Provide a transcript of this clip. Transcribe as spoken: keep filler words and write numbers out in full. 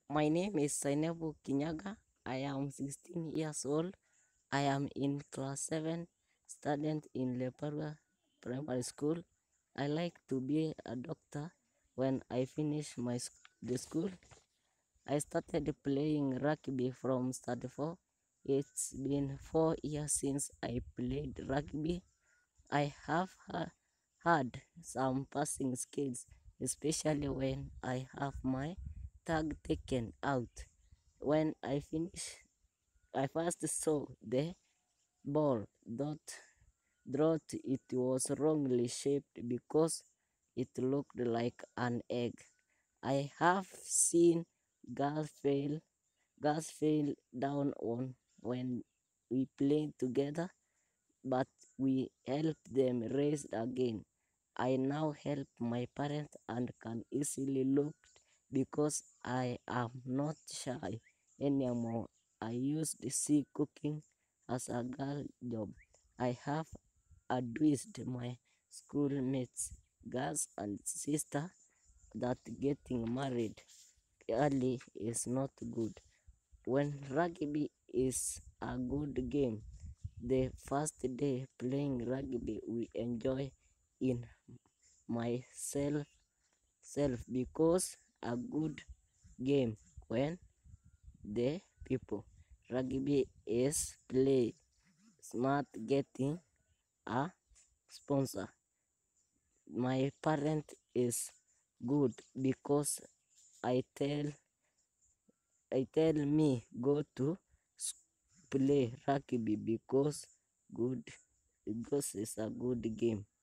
My name is Sainebu Kinyaga. I am sixteen years old. I am in class seven, student in Leparwa Primary School. I like to be a doctor. When I finish my sc- the school, I started playing rugby from study four. It's been four years since I played rugby. I have ha- had some passing skills, especially when I have my tag taken out. When I finish, I first saw the ball dot drought. It was wrongly shaped because it looked like an egg. I have seen girls fail girls fail down on when we play together, but we help them raise again. I now help my parents and can easily look because I am not shy anymore. I used to see cooking as a girl job. I have advised my schoolmates, girls and sister, that getting married early is not good. When rugby is a good game, the first day playing rugby we enjoy in myself self because a good game when the people rugby is play smart getting a sponsor. My parent is good because I tell I tell me go to s- play rugby because good because it's a good game.